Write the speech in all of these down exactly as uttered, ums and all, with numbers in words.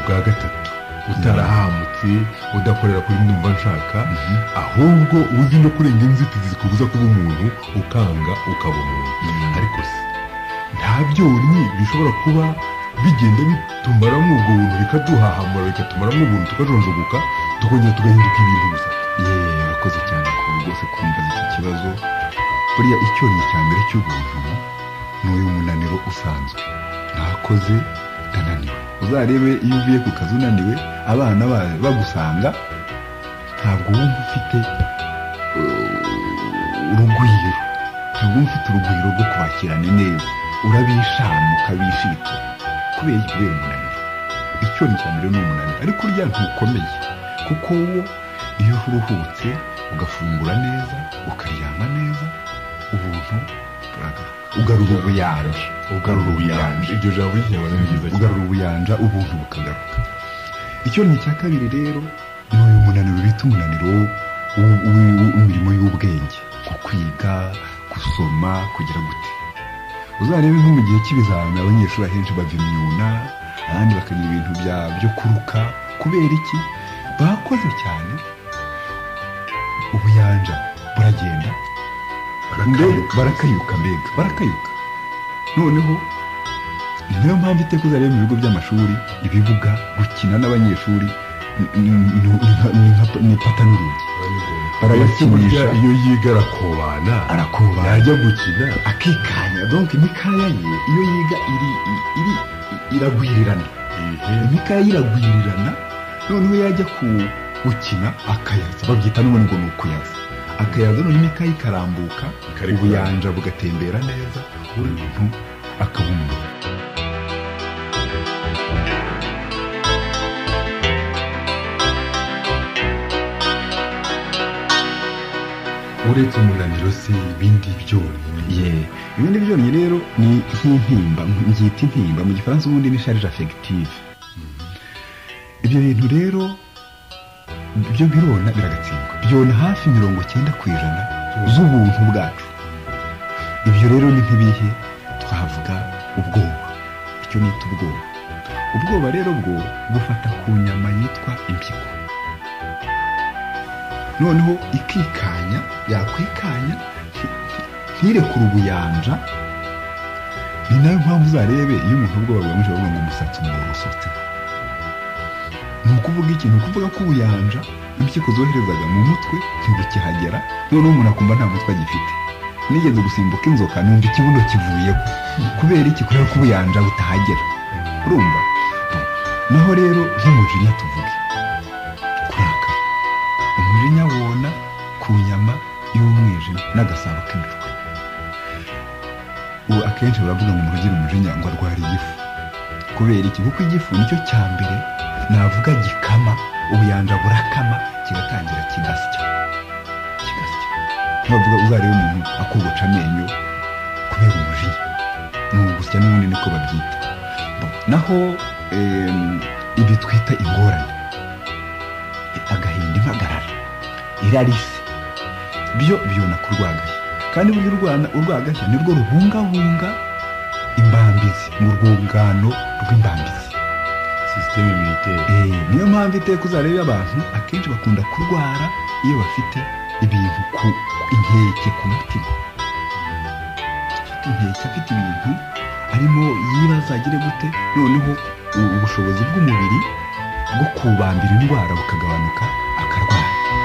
ubwa gatatu utarahamutse udakorera kuri ndumva nshaka ahubwo uzi no kurenga inzitizi zikubuza kuba umuntu ukanga ukaba umuntu ariko se nta byonnyi bishobora kuba bigenda bitumaramo ubwo buntu bikaduhahamura bikatumaramo ubuntu tukajonjogoka tukongera tugahinduka ibintu gusa. yeee urakoze cyane ku rwose kumbaza iki kibazo. buriya icyonnyi cya mbere cy'ubuntu ni uyu munaniro usanzwe. ntakoze ndananiwe. uzarebe iyo uvuye ku kazi unaniwe abana bawe bagusanga ntabwo wumva ufite urugwiro ntabwo wumva ufite urugwiro rwo kubakirana neza. urabishana ukabishita kubera kubera umunaniro. icyonnyi cya mbere ni umunaniro ariko urya ntukomeye kuko wo iyo uruhutse ugafungura neza ukaryama neza ubuntu buragaruka. ugarura ubuyanja ugarura ubuyanja iryo jambo ry'ikinyarwanda ni ryiza cyane. ugarura ubuyanja ubuntu bukagaruka. icyonnyi cya kabiri rero ni uyu munaniro bita umunaniro w'imirimo y'ubwenge nko kwiga gusoma kugira gute. uzarebe nko mu gihe cy'ibizamini abanyeshuri ahenshi bava imyuna abandi bakagira ibintu byo kuruka kubera iki bakoze cyane ubuyanja buragenda barakayuka mbega barakayuka. noneho niyo mpamvu iteka uzareba mu bigo by'amashuri ibibuga gukina n'abanyeshuri ni pata n'urugi barabakinisha. iyo yiga arakobana arakobana yajya gukina akikanya donc imikaya ye iyo yiga iri iri iragwirirana imikaya iragwirirana. noneho yajya gukina akayaza babyita n'ubundi ngo ni ukuyaza akayaza none imikaya ikarambuka ubuyanja bugatembera neza buri muntu akabumva. uretse umunaniro se ibindi byonnyi ye ibindi byonnyi rero ni nk'intimba nbyita intimba mu gifaransa ubundi ni charge affective. ibyo bintu rero byo birona biragatsindwa byona hafi mirongo cyenda ku ijana z'ubuntu bwacu. ibyo rero ni nk'ibihe twavuga ubwoba. icyo nita ubwoba. ubwoba rero bwo bufata ku nyama yitwa impyiko noneho ikikanya yakwikanya ntirekure ubuyanja. ni nayo mpamvu uzarebe iyo umuntu ubwoba bwamuje bavuga ngo umusatsi umworosotse. ni ukuvuga iki? ni ukuvuga ko ubuyanja impyiko zoherezaga mu mutwe ntibukihagera noneho umuntu akumva nta mutwe agifite. nigeze gusimbuka inzoka numva ikibuno kivuyeho kubera iki? kubera ko ubuyanja butahagera. urumva? naho rero nk'umujinya tuvuge kurakara. umujinya wona ku nyama y'umwijima n'agasabo k'imitwe. ubu akenshi baravuga ngo umuntu ugira umujinya ngo arwara igifu. kubera iki? kuko igifu nicyo cya mbere navuga gikama ubuyanja burakama kigatangira kigasya kigasya. ntibavuga uzareba umuntu akubuca amenyo kubera umujinya ni ugusya n'ubundi niko babyita. naho ibi twita ingorane agahinda impagarara irarisi byo byona ku rwagashya kandi buryo urwagashya nirwo rubungabunga imbambizi mu rwungano rw'imbambizi systeme immunitaire. eh niyo mpamvu iteka uzarebe abantu akenshi bakunda kurwara iyo bafite ibintu ku inkeke ku mutima. inkeke afite ibintu arimo yibaza agire gute noneho ubushobozi bw'umubiri bwo kubambira indwara bukagabanuka akarwara.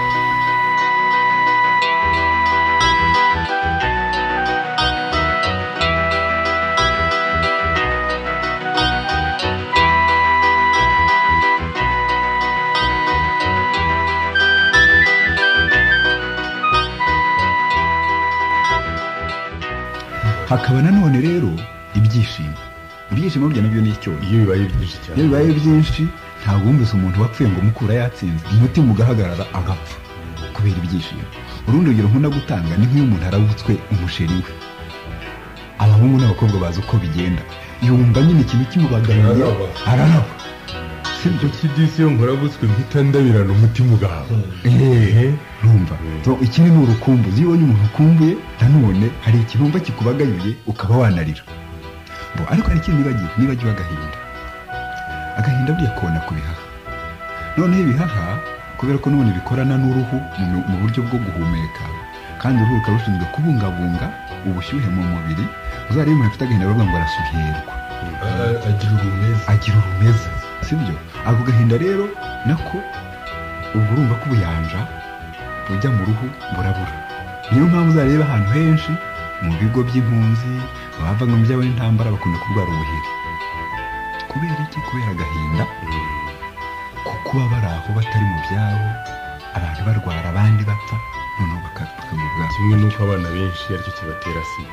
hakaba nanone rero ibyishimo. ibyishimo byo nabyo ni icyonnyi. iyo bibaye byinshi cyane iyo bibaye byinshi ntabwo wumvise umuntu wapfuye ngo mukura yatsinze umutima ugahagarara agapfa kubera ibyishimo. urundi rugero nkunda gutanga ni nk'iyo umuntu arabutswe umusheri we. abahungu n'abakobwa bazi uko bigenda yumva nyine ikintu kimubagariye araraba. sibyo kidisi yo nkurabutswe mpita ndabirana umutima ugahaba. ehe numva so ikindi ni urukumbuzi. iyo ubonye umuntu ukumbuye nanone hari ikintu wumva kikubagayuye ukaba wanarira. bo ariko hari ikindi nibagiwe nibagiwe agahinda. agahinda buriya kona ku bihaha. Noneho ibihaha kubera ko n'ubundi bikorana n'uruhu mu, mu buryo bwo guhumeka, kandi uruhu rukaba rushinzwe kubungabunga ubushyuhe mu mubiri. Uzareba umuntu afite agahinda baravuga ngo arasuherwa, agira urumeza agira urumeza, sibyo? Ako gahinda rero nako ubwo urumva ko ubuyanja bujya mu ruhu burabura. Niyo mpamvu uzareba ahantu henshi mu bigo by'impunzi bava mu byabo n'intambara bakunda kurwara ubuheri. Kubera iki? Kubera agahinda ko kuba bari aho batari mu byabo, abantu barwara abandi bapfa, noneho bakagubwa. Kimwe n'uko abana benshi aricyo kibatera sida.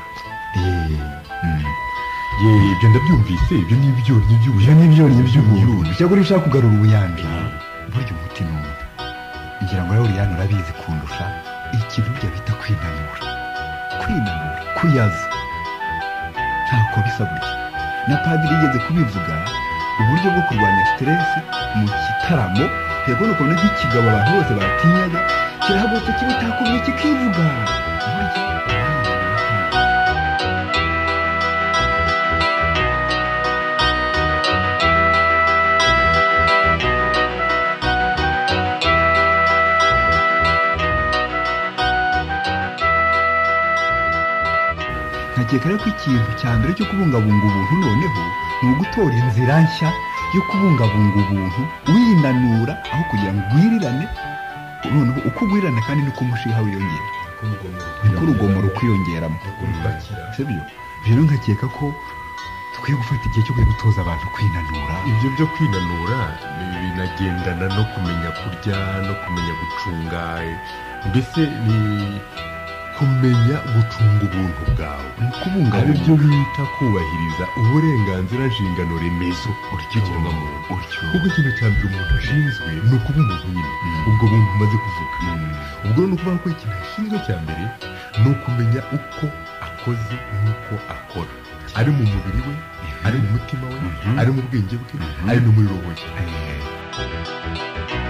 Ye, ibyo ndabyumvise. Ibyo ni ibyonnyi ibyo ni ibyonnyi by'ubuntu. Cyangwa ushaka kugarura ubuyanja, burya umuti ni umwe. Ngira ngo rero Liliane urabizi kundusha ikintu bya bita kwinanura. Kwinanura, kuyaza, ntako bisa burya. Na padiri yigeze kubivuga, uburyo bwo kurwanya stress mu gitaramo. Yego ukabona nk'ikigabo abantu bose batinyaga kirahagurutse kibitakumye kikivuga. Burya nkakeka rero ko ikintu cya mbere cyo kubungabunga ubuntu noneho ni ugutora inzira nshya yo kubungabunga ubuntu, winanura aho kugira ngo ugwirirane. Noneho uko ugwirirana kandi niko umushiha wiyongera, niko urugomo rukwiyongeramo, sibyo? Rero nkakeka ko dukwiye gufata igihe cyo gutoza abantu kwinanura. Ibyo byo kwinanura binagendana no kumenya kurya no kumenya gucunga, mbese ni kumenya gucunga ubuntu bwawe, ari byo bita kubahiriza uburenganzira nshingano remezo bw'ikiremwamuntu. Kuko ikintu cya mbere umuntu ashinzwe ni ukuba umuntu nyine, ubwo buntu umaze kuvuga. Ubwo ni ukuvuga ko ikintu ashinzwe cya mbere ni ukumenya uko akoze n'uko akora, ari mu mubiri we, ari mu mutima we, ari mu bwenge bwe, ari no muri roho ye.